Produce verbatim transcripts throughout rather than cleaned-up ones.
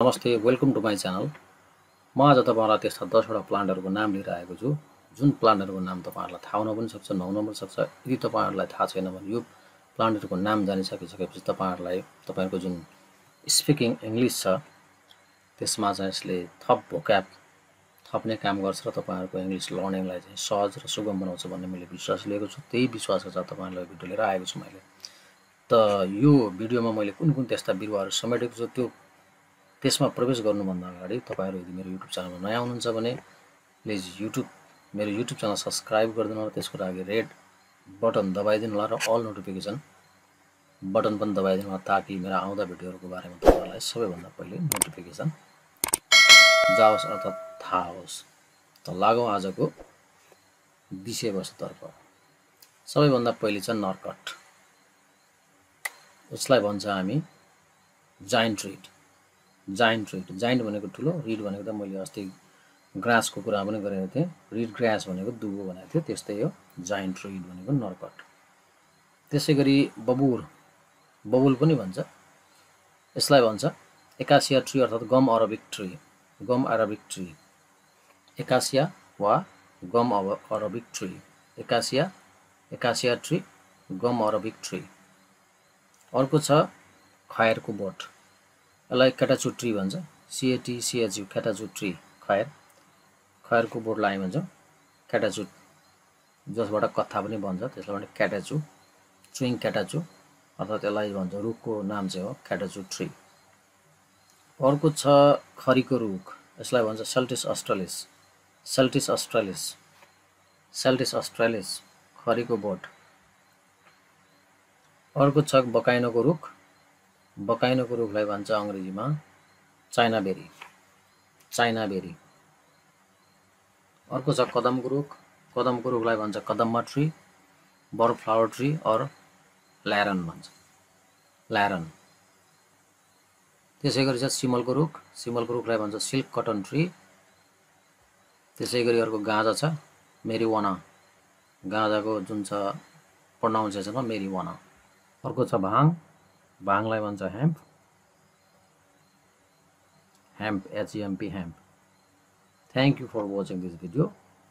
नमस्ते, welcome to my channel. म आज तपाईहरुलाई त्यस्ता दसवटा प्लान्टहरुको नाम लिएर आएको छु जुन प्लान्टहरुको नाम तपाईहरुलाई थाहा हुन पनि सक्छ नहुन पनि सक्छ। यदि तपाईहरुलाई थाहा छैन भने यो प्लान्टहरुको नाम जानिसकिसकेपछि तपाईहरुलाई तपाईहरुको जुन स्पिकिङ इंग्लिश छ त्यसमा चाहिँ यसले थप भोक्याब थप्ने काम गर्छ र तपाईहरुको इंग्लिश लर्निङलाई चाहिँ सहज र सुगम बनाउँछ भन्ने मैले विश्वास लिएको छु। त्यही विश्वासका साथ तपाईहरुलाई भिडियो लिएर आएको छु मैले। त यो भिडियोमा मैले कुन कुन त्यस्ता बिरुवाहरु समेटेको छु त्यो त्यसमा प्रवेश गर्नुभन्दा अगाडि तपाईहरु यदि मेरो युट्युब च्यानलमा नयाँ हुनुहुन्छ भने प्लिज युट्युब मेरो युट्युब च्यानल सब्स्क्राइब गरिदिनु होला। त्यसको लागि रेड बटन दबाइदिनु होला र अल नोटिफिकेसन बटन पनि दबाइदिनु होला ताकि मेरो आउँदा भिडियोहरुको बारेमा तपाईहरुलाई सबैभन्दा पहिले नोटिफिकेसन जाओस् अर्थात थाहा होस्। त लागौं आजको विषयवस्तुतर्फ। सबैभन्दा पहिले चाहिँ नर्कट। यसलाई भन्छ हामी giant reed. Giant reed giant भनेको ठुलो, रिड भनेको त मैले अस्ति ग्रासको कुरा पनि गरेको थिएँ। रिड ग्रास भनेको दुबो भनेको थिएँ, त्यस्तै हो जायन्ट रिड भनेको नर्कट। त्यसैगरी बबुर बबुल पनि भन्छ। यसलाई भन्छ एकासिया ट्री अर्थात gum arabic tree. Gum arabic tree acacia वा gum arabic tree. Acacia acacia tree gum arabic tree. अर्को छ खयरको बोट। यसलाई क्याटाचु ट्री भन्छ। सीएटी सीएचयू क्याटाचु ट्री खयर। खयरको बोटलाई हामी भन्छौँ क्याटाचु, जसबाट कथा पनि भन्छ त्यसलाई भने क्याटाचु चुइङ क्याटाचु अर्थात यसलाई भन्छ रुखको नाम चाहिँ हो क्याटाचु ट्री। अर्को छ खरीको रुख। यसलाई भन्छ सेल्टिस अस्ट्रालिस। सेल्टिस अस्ट्रालिस सेल्टिस अस्ट्रालिस खरीको बोट। अर्को छ बकाइनोको रुख। बकाइनोको रुखलाई भन्छ अंग्रेजीमा चाइना बेरी। चाइना बेरी। अर्को छ कदमको रुख। कदमको रुखलाई भन्छ कदम्मा ट्री, बर फ्लावर ट्री और ल्यारन भन्छ। ल्यारन। त्यसैगरी छ सिमलको रुख। सिमलको रुखलाई भन्छ सिल्क कटन ट्री। त्यसैगरी अर्को गाँजा छ मेरीवाना। गाँजाको जुन छ प्रोनाउन्सिएसन हो मेरीवाना। अर्को छ भाङ। भाङलाई भन्छ hemp. Hemp H E M P hemp. Thank you for watching this video.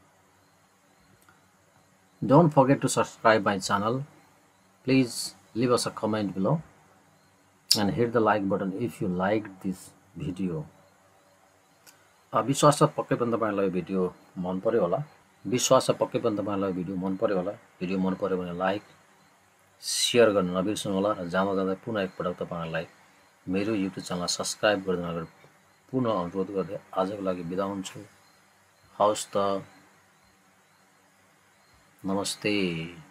Don't forget to subscribe my channel. Please leave us a comment below and hit the like button if you liked this video. विश्वास छ पक्कै पनि तपाईहरुलाई video मन पर्यो होला। विश्वास छ पक्कै पनि तपाईहरुलाई भिडियो मन पर्यो होला। भिडियो मन पर्यो भने लाइक शेयर गर्न नबिर्सनु होला र जाँदा जाँदा पुनः एकपटक तपाईहरुलाई मेरो युट्युब च्यानल सब्स्क्राइब गरिदिनु पुनः अनुरोध गर्दै आजको लागि बिदा हुन्छु। हवस् त, नमस्ते।